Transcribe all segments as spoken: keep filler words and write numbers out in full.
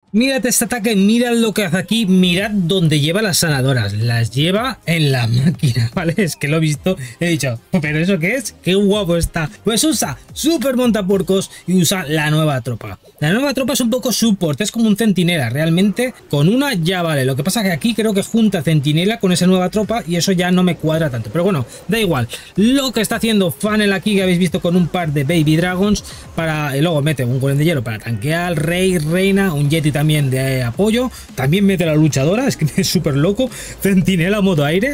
Mírate este ataque, mirad lo que hace aquí, mirad dónde lleva las sanadoras, las lleva en la máquina, ¿vale? Es que lo he visto, he dicho, ¿pero eso qué es? ¡Qué guapo está! Pues usa super montapuercos y usa la nueva tropa. La nueva tropa es un poco support, es como un centinela, realmente con una ya vale. Lo que pasa que aquí creo que junta centinela con esa nueva tropa y eso ya no me cuadra tanto, pero bueno, da igual. Lo que está haciendo Funnel aquí, que habéis visto con un par de Baby Dragons, para, y luego mete un golem de hielo para tanquear, rey, reina, un Yeti también de apoyo, también mete la luchadora, es que es súper loco, centinela modo aire.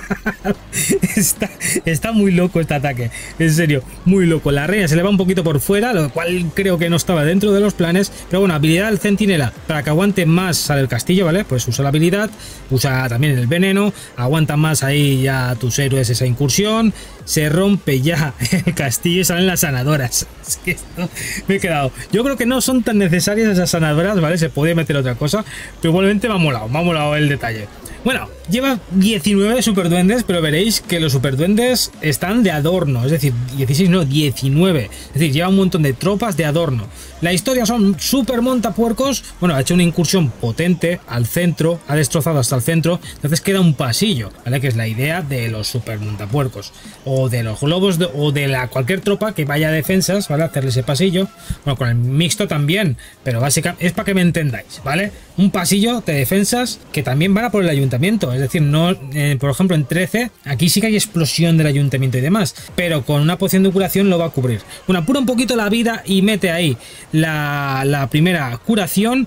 está, está muy loco este ataque, en serio, muy loco. La reina se le va un poquito por fuera, lo cual creo que no estaba dentro de los planes, pero bueno, habilidad del centinela para que aguante más al castillo, ¿vale? Pues usa la habilidad, usa también el veneno, aguanta más ahí ya tus héroes esa incursión, se rompe ya el castillo y salen las sanadoras. Es que esto me he quedado, yo creo que no son tan necesarias esas sanadoras, ¿vale? Se puede meter otra cosa, pero igualmente me ha molado, me ha molado el detalle. Bueno, lleva diecinueve superduendes, pero veréis que los superduendes están de adorno, es decir, dieciséis no, diecinueve, es decir, lleva un montón de tropas de adorno. La historia son super montapuercos, bueno, ha hecho una incursión potente al centro, ha destrozado hasta el centro, entonces queda un pasillo, ¿vale? Que es la idea de los super montapuercos, o de los globos, de, o de la cualquier tropa que vaya a defensas, ¿vale? Hacerle ese pasillo, bueno, con el mixto también, pero básicamente es para que me entendáis, ¿vale? Un pasillo de defensas que también van a por el ayuntamiento, es decir, no, eh, por ejemplo en trece, aquí sí que hay explosión del ayuntamiento y demás, pero con una poción de curación lo va a cubrir. Bueno, apura un poquito la vida y mete ahí la, la primera curación,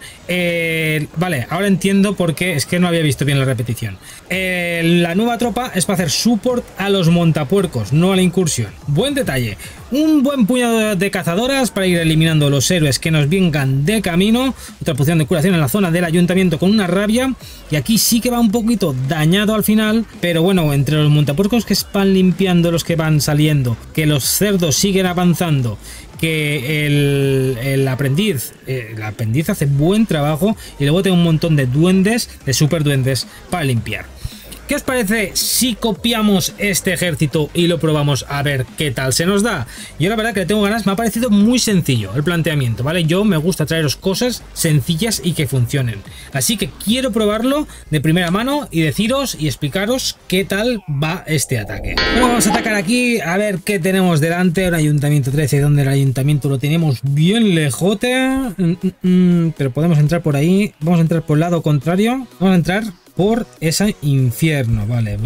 eh, vale, ahora entiendo por qué, es que no había visto bien la repetición. Eh, la nueva tropa es para hacer support a los montapuercos, no a la incursión. Buen detalle. Un buen puñado de cazadoras para ir eliminando los héroes que nos vengan de camino. Otra poción de curación en la zona del ayuntamiento con una rabia. Y aquí sí que va un poquito dañado al final. Pero bueno, entre los montapuercos que van limpiando los que van saliendo, que los cerdos siguen avanzando, que el, el aprendiz eh, el aprendiz hace buen trabajo, y luego tengo un montón de duendes, de super duendes para limpiar. ¿Qué os parece si copiamos este ejército y lo probamos a ver qué tal se nos da? Yo la verdad que le tengo ganas, me ha parecido muy sencillo el planteamiento, ¿vale? Yo me gusta traeros cosas sencillas y que funcionen. Así que quiero probarlo de primera mano y deciros y explicaros qué tal va este ataque. Bueno, vamos a atacar aquí, a ver qué tenemos delante. Un ayuntamiento trece, donde el ayuntamiento lo tenemos bien lejote. Mm, mm, mm, pero podemos entrar por ahí. Vamos a entrar por el lado contrario. Vamos a entrar por ese infierno, vale,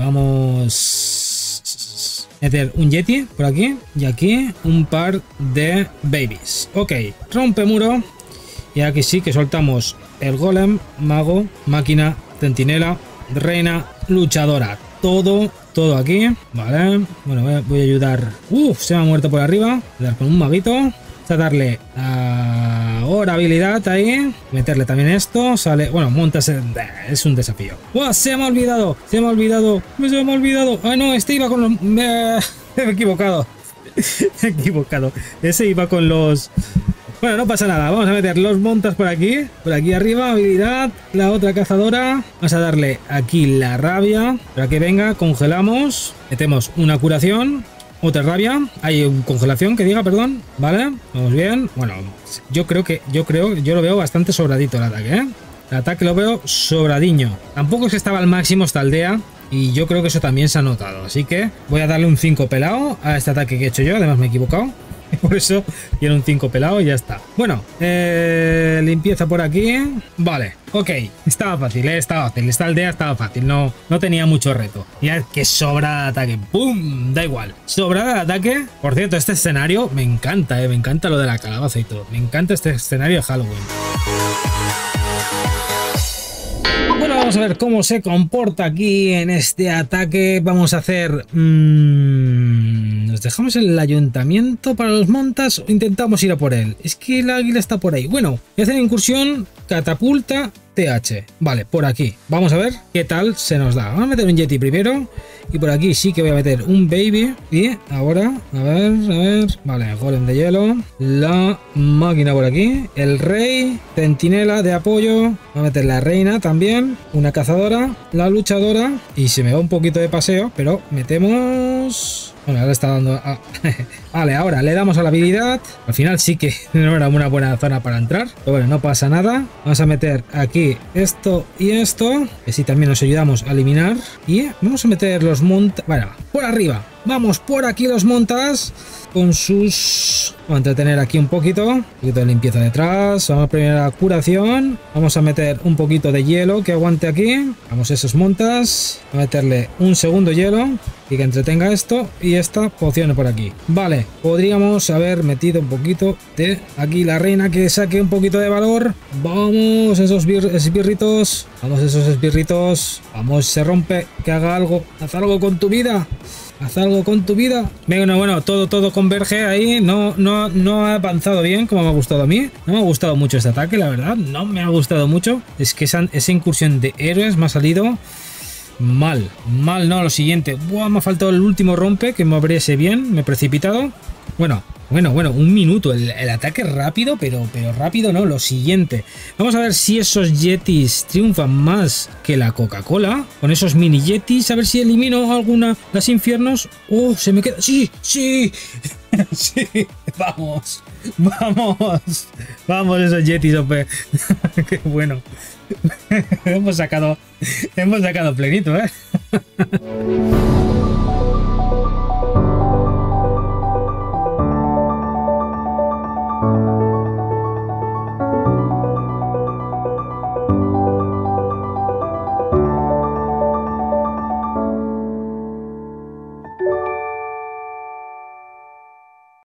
vamos a meter un Yeti por aquí y aquí un par de babies. Ok, rompe muro y aquí sí que soltamos el golem, mago, máquina, centinela, reina, luchadora, todo, todo aquí, vale. Bueno, voy a, voy a ayudar. Uf, se me ha muerto por arriba, voy a dar con un maguito. A darle ahora habilidad ahí, meterle también esto, sale, bueno, montas, es un desafío. ¡Wow! Se me ha olvidado, se me ha olvidado, se me ha olvidado. Ah, no, este iba con los, me, me he equivocado, me he equivocado, ese iba con los, bueno, no pasa nada, vamos a meter los montas por aquí, por aquí arriba, habilidad, la otra cazadora, vamos a darle aquí la rabia, para que venga, congelamos, metemos una curación. Otra rabia, hay un congelación que diga, perdón, vale, vamos bien. Bueno, yo creo que, yo creo, yo lo veo bastante sobradito el ataque, ¿eh? El ataque lo veo sobradiño. Tampoco es que estaba al máximo esta aldea y yo creo que eso también se ha notado. Así que voy a darle un cinco pelado a este ataque que he hecho yo, además me he equivocado. Por eso quiero un cinco pelado y ya está. Bueno, eh, limpieza por aquí. Vale, ok, estaba fácil, eh, estaba fácil. Esta aldea estaba fácil, no, no tenía mucho reto. Mirad que sobra de ataque. ¡Pum! Da igual. Sobra de ataque. Por cierto, este escenario me encanta, eh, me encanta lo de la calabaza y todo. Me encanta este escenario de Halloween. Bueno, vamos a ver cómo se comporta aquí en este ataque. Vamos a hacer... Mmm, ¿nos dejamos el ayuntamiento para los montas o intentamos ir a por él? Es que el águila está por ahí. Bueno, voy a hacer incursión, catapulta, T H. Vale, por aquí. Vamos a ver qué tal se nos da. Vamos a meter un Yeti primero. Y por aquí sí que voy a meter un baby. Y ahora, a ver, a ver. Vale, golem de hielo. La máquina por aquí. El rey. Centinela de apoyo. Voy a meter la reina también. Una cazadora. La luchadora. Y se me va un poquito de paseo. Pero metemos... Bueno, ahora está dando... Ah, Vale, ahora le damos a la habilidad. Al final sí que no era una buena zona para entrar. Pero bueno, no pasa nada. Vamos a meter aquí esto y esto. Que sí también nos ayudamos a eliminar. Y vamos a meter los montas. Bueno, por arriba. Vamos por aquí los montas. Con sus... Vamos a entretener aquí un poquito. Un poquito de limpieza detrás. Vamos a poner la curación. Vamos a meter un poquito de hielo que aguante aquí. Vamos a esos montas. Vamos a meterle un segundo hielo. Y que entretenga esto. Y esta poción por aquí. Vale. Podríamos haber metido un poquito de aquí la reina que saque un poquito de valor. Vamos esos esbirritos. Vamos esos esbirritos. Vamos, se rompe. Que haga algo. Haz algo con tu vida. Haz algo con tu vida. Bueno, bueno, todo, todo converge ahí. No, no, no ha avanzado bien como me ha gustado a mí. No me ha gustado mucho este ataque, la verdad. No me ha gustado mucho. Es que esa, esa incursión de héroes me ha salido mal. Mal, no, lo siguiente. Buah, me ha faltado el último rompe, que me abriese bien. Me he precipitado. Bueno, bueno, bueno, un minuto. El, el ataque rápido, pero, pero rápido no. Lo siguiente. Vamos a ver si esos yetis triunfan más que la Coca-Cola. Con esos mini yetis. A ver si elimino alguna. Las infiernos. Oh, se me queda. Sí, sí. Sí. Vamos. Vamos. Vamos esos yetis, ope. Qué bueno. hemos sacado. Hemos sacado plenito, ¿eh?